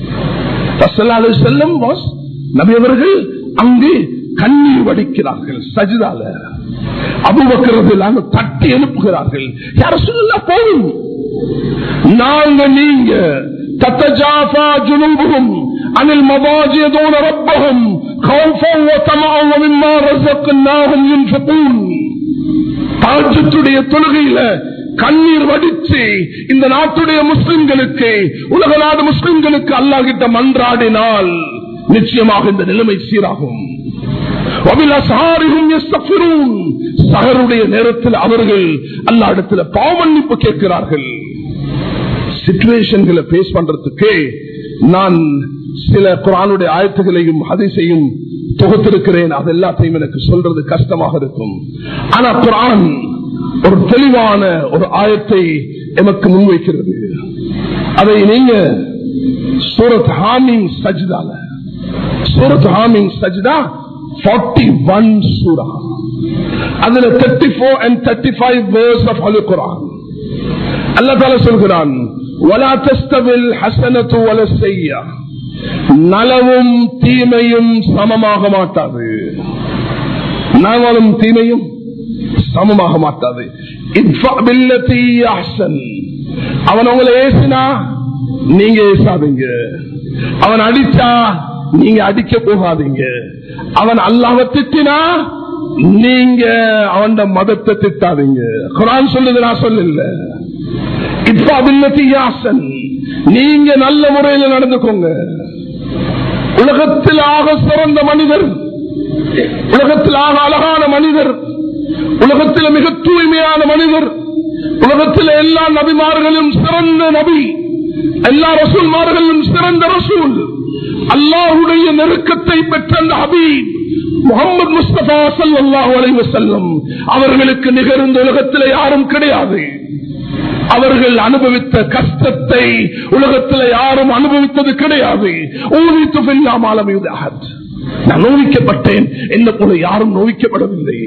நபி அவர்கள் அங்கு கண்ணீர் வடிக்கிறார்கள் சஜிதால. அபூபக்கர் தட்டி எழுப்புகிறார்கள், யார சொல்லலாம் போதும், நாங்க நீங்க தத்தஜாஃபா ஜுனூபுஹும் அனில் மவாஜி யதூன ரப்பஹும் கௌஃபன் வ தமஅன் வ மிம்மா ரஸக்னாஹும் யுன்ஃபிகூன். தஹஜ்ஜுடைய தொழுகையில கண்ணீர் வடிச்சு இந்த நாட்டுடைய முஸ்லிம்களுக்கு, உலக நாடு முஸ்லிம்களுக்கு அல்லாஹ் கிட்ட மன்றாடினால் நிச்சயமாக இந்த நிலைமை சீராகும். சஹருடைய நேரத்தில் அவர்கள் அல்லாஹ் இடத்துல பாவ மன்னிப்பு கேட்கிறார்கள். சிச்சுவேஷன்களை பேஸ் பண்றதுக்கு நான் சில குர்ஆனுடைய ஆயத்துகளையும் ஹதீஸையும் தொகுத்திருக்கிறேன். அது எல்லாத்தையும் எனக்கு சொல்றது கஷ்டமாக இருக்கும். ஆனா குர்ஆன் ஒரு தெளிவான ஒரு ஆயத்தை எமக்கு முன்வைக்கிறது. அதை நீங்க சூரத் ஹாமீம் சஜ்தால, சூரத் ஹாமீம் சஜ்தா forty-one சூரா, அதுல thirty-four and thirty-five verse of Holy Quran. அல்லாஹ் தஆலா சொல்கிறான், வலா தஸ்தவில் ஹஸனத்து வல ஸய்யா, நலவும் தீமையும் சமமாக மாட்டாது. நலவும் தீமையும் சமமாக மாட்டாது. அவன் உங்களை ஏசினா நீங்க ஏசாதீங்க, அவன் அடிச்சா நீங்க அடிக்க போகாதீங்க, அவன் அல்லாஹ்வை திட்டினா நீங்க அவன் மதத்தை திட்டாதீங்க. குர்ஆன் சொல்லுது, நான் சொல்லல. நீங்க நல்ல முறையில் நடந்துக்கோங்க. உலகத்தில் ஆக சிறந்த மனிதர், உலகத்தில் ஆக அழகான மனிதர், உலகத்தில் மிக தூய்மையான மனிதர், உலகத்தில் எல்லா நபிமார்களும் சிறந்த நபி, எல்லா ரசூல்மார்களும் சிறந்த ரசூல், அல்லாஹ்வுடைய நெருக்கத்தை பெற்ற அந்த ஹபீப் முஹம்மது முஸ்தபா ஸல்லல்லாஹு அலைஹி வஸல்லம் அவர்களுக்கு நிகழ்ந்த உலகத்தில் யாரும் கிடையாது. அவர்கள் அனுபவித்த கஷ்டத்தை உலகத்தில் யாரும் அனுபவித்தது கிடையாது. நான் நோவிக்கப்பட்டேன், என்ன போல யாரும் நோவிக்கப்படவில்லை.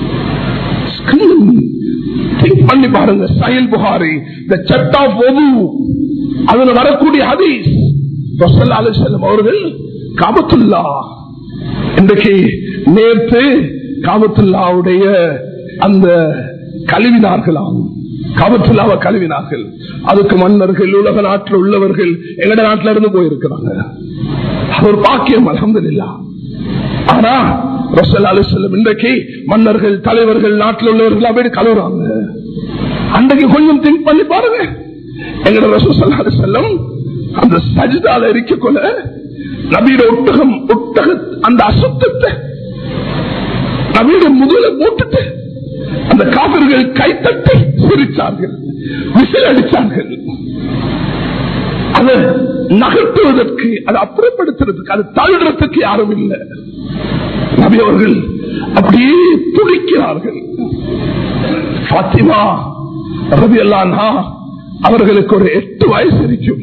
பண்ணி பாருங்க, சஹீஹ் புகாரி தி சாப்டர் ஆஃப் வுது, அதுல வரக்கூடிய ஹதீஸ் ரசூலுல்லாஹி அலைஹி வஸல்லம் அவர்கள் காபத்துல்லா, இன்றைக்கு நேற்று காபத்துல்லாவுடைய அந்த கழுவினார்களாம், காபத்துல்லாவை கழுவினார்கள். அதுக்கு மன்னர்கள், உலக நாட்டில் உள்ளவர்கள் எங்கட நாட்டில இருந்து போயிருக்கிறாங்க. அது ஒரு பாக்கியம், அல்ஹம்துலில்லாஹ். ஆனா ரசூலுல்லாஹி அலைஹி வஸல்லம் இன்றைக்கு மன்னர்கள், தலைவர்கள், நாட்டில் உள்ளவர்கள் அப்படி கழுவுறாங்க. அன்றைக்கு கொஞ்சம் திங்க் பண்ணி பாருங்க. எங்கட ரசூலுல்லாஹி அலைஹி வஸல்லம் அந்த சஜ்தால இருக்கக்குள்ள நபியோட ஒட்டகம் ஒட்டக அந்த அசுத்தத்தை நபியோட முதல போட்டுட்டு அந்த காபிர்கள் கைத்தட்டி சிரிச்சார்கள், விசில் அடிச்சார்கள். அதை நகர்த்துவதற்கு, அதை அப்புறப்படுத்துறதுக்கு, அதை தள்ளுறதுக்கு யாரும் இல்லை. நபி அவர்கள் அப்படியே துடிக்கிறார்கள். ஃபாத்திமா ரலியல்லாஹு அன்ஹா அவர்களுக்கு ஒரு எட்டு வயசு இருக்கும்.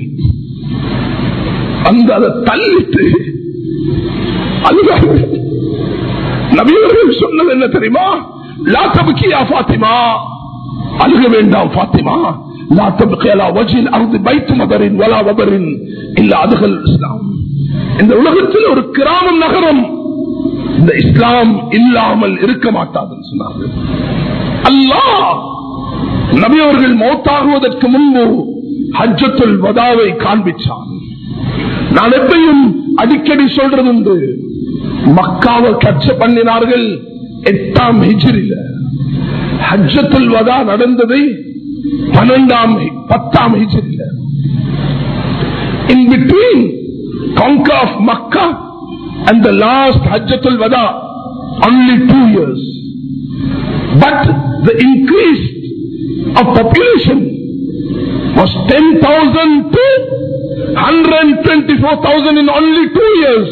அந்த அதை தள்ளிட்டு அழுதார்கள். நபி அவர்கள் சொன்னது என்ன தெரியுமா? லா தப்கியா ஃபாத்திமா, அழுக வேண்டாம் ஃபாத்திமா. லா தப்கி அலா வஜ்ஹில் அர்தி பைத் மதரின் வலா வபரின் இல்லா அதுகல் இஸ்லாம். இந்த உலகத்தில் ஒரு கிராமம் நகரம் இந்த இஸ்லாம் இல்லாமல் இருக்க மாட்டாதுன்னு சொன்னார்கள். அல்லாஹ் நபி அவர்கள் மௌத்தாகுவதற்கு முன்பு ஹஜ்ஜத்துல் வதாவை காண்பிச்சான். நான் எப்பயும் அடிக்கடி சொல்றது உண்டு, மக்காவை கட்ச பண்ணினார்கள் எட்டாம் ஹிஜ்ரில, ஹஜ்ஜத்துல் வதா நடந்தது பன்னெண்டாம் பத்தாம் ஹிஜ்ரில. In between conquer of Makkah and the last Hajjatul Wada, only two years. But the increase of population was ten thousand to one hundred twenty-four thousand in only two years.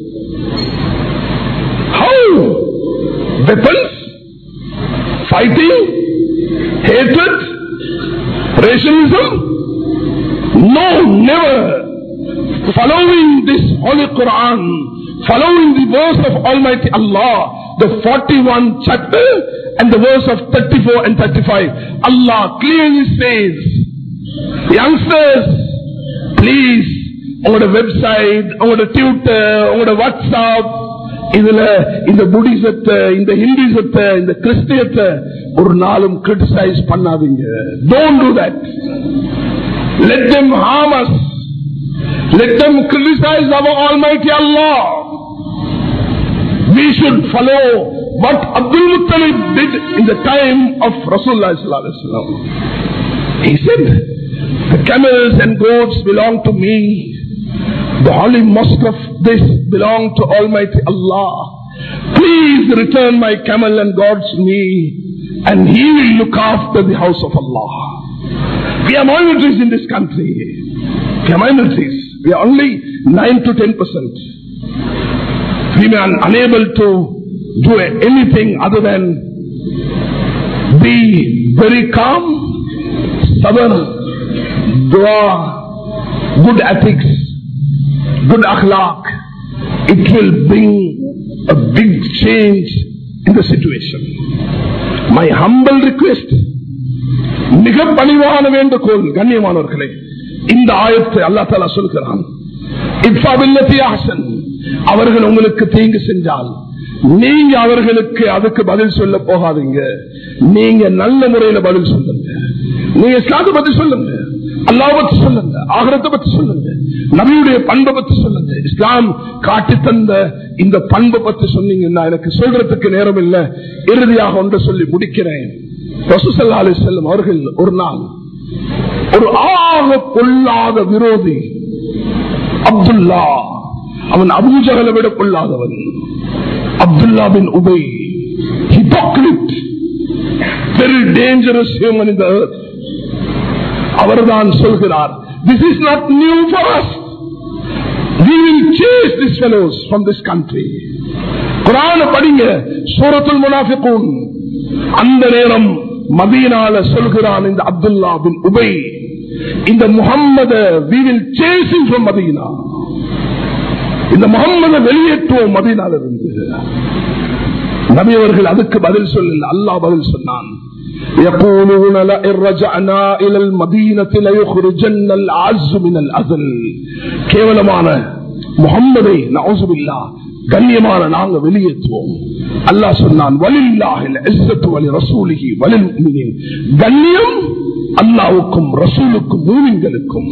How? Weapons? Fighting? Hatred? Racialism? No, never. Following this Holy Quran, following the verse of Almighty Allah, the forty-first chapter and the verse of thirty-four and thirty-five, Allah clearly says, youngsters, please, உங்களோட website, உங்களோட Twitter, உங்களோட WhatsApp, இதுல இந்த புத்திசத்தை, இந்த ஹிந்துசத்தை, இந்த கிறிஸ்டியத்தை ஒரு நாளும் criticise பண்ணாதீங்க. Don't do that. Let them harm us. Let them criticize our Almighty Allah. We should follow what Abdul Muttalib did in the time of Rasulullah sallallahu alaihi wasallam. He said, the camels and goats belong to me. The holy mosque of this belong to Almighty Allah. Please return my camel and goats to me, and He will look after the house of Allah. We are minorities in this country. We are minorities. We are only nine to ten percent. We are unable to do anything other than be very calm, stubborn, dua, good ethics, good akhlaq. It will bring a big change in the situation. My humble request, மிக பணிவான வேண்டுகோள், கண்ணியமானவர்களே, இந்த ஆயத்தை அல்லாஹ் தஆலா சொல்கிறான், இத்ஃபா பில்லதி அஹ்சன், அவர்கள் உங்களுக்கு தீங்கு செஞ்சால் நீங்க அவர்களுக்கு அதுக்கு பதில் சொல்ல போகாதீங்க. நீங்க நல்ல முறையில பதில் சொல்லுங்க. நீங்க இஸ்லாத்தை பத்தி சொல்லுங்க, அல்லாஹ் பத்தி சொல்லுங்க, ஆகிரத்தை பத்தி சொல்லுங்க, நபியுடைய பண்பை பத்தி சொல்லுங்க. இஸ்லாம் காட்டி தந்த இந்த பண்பை பத்தி சொன்னீங்கன்னா எனக்கு சொல்றதுக்கு நேரம் இல்லை. இறுதியாக ஒன்று சொல்லி முடிக்கிறேன். ரசூல் ஸல்லல்லாஹு அலைஹி வஸல்லம் அவர்கள் ஒரு நாள் ஒரு ஆக கொள்ளாத விரோதி அப்துல்லா, அவன் அபூ ஜஹலை விட கொள்ளாதவன், அப்துல்லா பின் Ubayy, hypocrite, very dangerous human in the earth. அவர்தான் சொல்கிறார், this is not new for us. We will chase these fellows from this country. குர்ஆனை படிங்க, சூரத்துல் முனாஃபிகூன். அந்த நேரம் மதீனால சொல்கிறான் இந்த அப்துல்லா பின் உபை, இந்த முஹம்மத we will chase him from மதீனா. இந்த முஹம்மத வெளியேற்றுவோம் மதீனால இருந்து. நபி அவர்கள் அதுக்கு பதில் சொல்லல, அல்லாஹ் பதில் சொன்னான், يقولون لئن رجعنا الى المدينه ليخرجن العز من الاذل. கேவலமான முஹம்மதை நஊது பில்லாஹ், கண்ணியமான நாங்க வெளியேற்றுவோம். அல்லாஹ் சொன்னான், வலில்லாஹில் இஸ்ஸத்து வலி ரசூலிஹி வலில் முஃமினீன். கண்ணியம் அல்லாஹ்வுக்கும் ரசூலுக்கும் மூமின்களுக்கும்.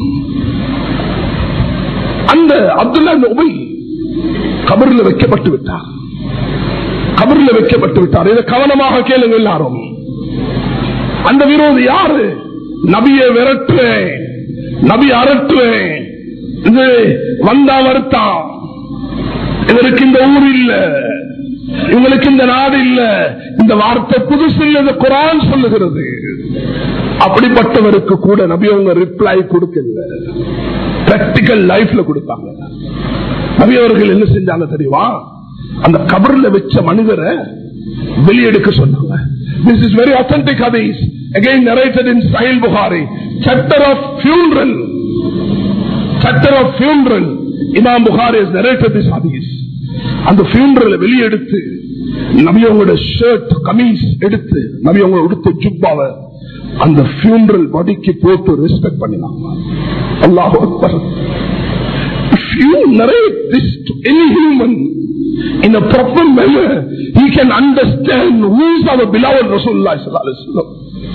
அந்த அப்துல்லா இப்னு உபை கபரில் வைக்கப்பட்டு விட்டார். கபரில் வைக்கப்பட்டு விட்டார். இதை கவனமாக கேளுங்க எல்லாரும். அந்த விரோதி யாரு? நபியை விரட்டுவேன், நபி அரட்டுவேன், இது வந்தா வருத்தான், இவருக்கு இந்த ஊர் இல்ல, இவங்களுக்கு இந்த நாடு இல்ல, இந்த வார்த்தை புதுசு இல்ல, இந்த குர்ஆன் சொல்லுகிறது. அப்படிப்பட்டவருக்கு கூட நபி அவங்க ரிப்ளை கொடுக்கல, பிராக்டிகல் லைஃப்ல கொடுத்தாங்க. நபி அவர்கள் என்ன செஞ்சாங்க தெரியுமா? அந்த கபர்ல வச்ச மனிதரை வெளியெடுக்க சொன்னாங்க. This is very authentic hadith, again narrated in Sahih Bukhari, chapter of funeral. Chapter of funeral. Imam Bukhari has narrated this hadith. அந்த funeral வெளியெடுத்து நபி அவங்களோட ஷர்ட் கமீஸ் எடுத்து நபி அவங்க உடுத்த ஜுப்பாவை அந்த funeral பாடிக்கு போட்டு ரெஸ்பெக்ட் பண்ணினாங்க. அல்லாஹ் Akbar. If you narrate this to any human in a proper manner, he can understand who is our beloved Rasulullah sallallahu alaihi wasallam.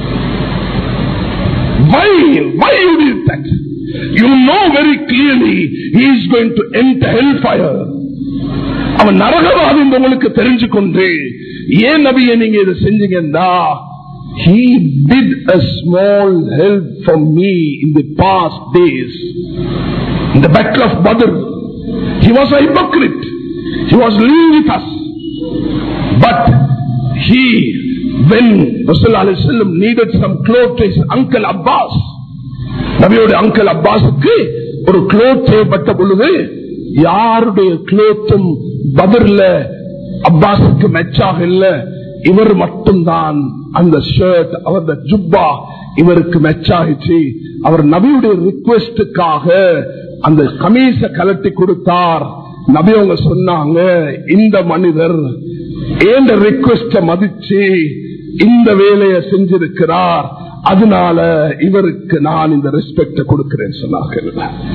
Why? Why you did that? You know very clearly he is going to enter hellfire. அவன் நரகவாதி உங்களுக்கு தெரிஞ்சு கொண்டு ஏன் நபியை நீங்க இதை செஞ்சீங்கன்னா, he did a small help for me in the past days in the battle of Badr. He was a hypocrite. He was living with us, but he, when Rasulullah sallallahu alaihi wasallam needed some clothes to his uncle Abbas, நபியோட uncle அப்பாஸுக்கு ஒரு cloth தேவைப்பட்ட பொழுது யாருடைய க்ளோத்தும் பத்ர்ல அப்பாஸுக்கு மெச்சாக இல்ல, இவர் மட்டும்தான் அந்த ஷர்ட், அவர் ஜுப்பா இவருக்கு மெச்சாகிச்சு. அவர் நபியுடைய ரிக்வெஸ்டுக்காக அந்த கமீச கலட்டி கொடுத்தார். நபி அவங்க சொன்னாங்க, இந்த மனிதர் ஏண்ட ரிக்வெஸ்ட மதிச்சு இந்த வேலையை செஞ்சிருக்கிறார், அதனால இவருக்கு நான் இந்த ரெஸ்பெக்ட கொடுக்கிறேன் சொன்னார்கள்.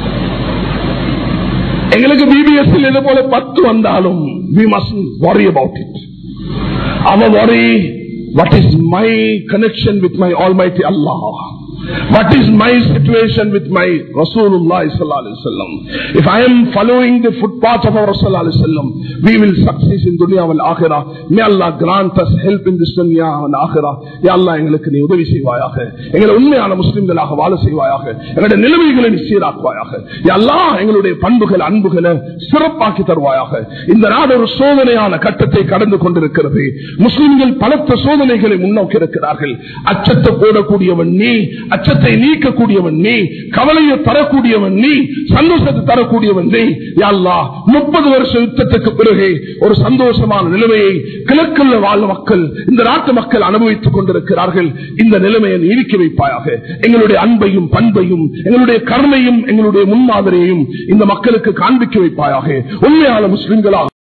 எங்களுக்கு பிபிஎஸ் இது போல பத்து வந்தாலும் we mustn't worry about it. Our worry, what is my connection with my Almighty Allah? What is my situation with my Rasulullah sallallahu alaihi wasallam? If I am following the footpath of our Rasulullah sallallahu alaihi wasallam, we will succeed in dunya wal akhirah. May Allah grant us help in this dunya and akhirah. Ya Allah, எங்களுக்கு நீ உதவி செய்வாயாக, எங்களை உண்மையான முஸ்லிம்களாக வாழ செய்வாயாக, எங்களுடைய நிலைமைகளை நீ சீராக்குவாயாக. Ya Allah, எங்களுடைய பண்புகள் அன்புகளை சிறப்பாக்கி தருவாயாக. இந்த நாடு ஒரு சோதனையான கட்டத்தை கடந்து கொண்டிருக்கிறது. முஸ்லிம்கள் பலத்த சோதனைகளை முன்னோக்கி இருக்கிறார்கள். அச்சத்தை போடக்கூடியவன் நீ, அச்சத்தை நீக்கக்கூடியவன் நீ, கவலையை தரக்கூடியவன் நீ, சந்தோஷத்தை தரக்கூடியவன் நீ. யா அல்லாஹ், முப்பது வருஷ யுத்தத்துக்கு பிறகு ஒரு சந்தோஷமான நிலைமையை கிழக்குள்ள வாழ் மக்கள், இந்த நாட்டு மக்கள் அனுபவித்துக் கொண்டிருக்கிறார்கள். இந்த நிலைமையை நீடிக்க வைப்பாயாக. எங்களுடைய அன்பையும் பண்பையும் எங்களுடைய கருணையும் எங்களுடைய முன்மாதிரியையும் இந்த மக்களுக்கு காண்பிக்க வைப்பாயாக. உண்மையான முஸ்லிம்களாக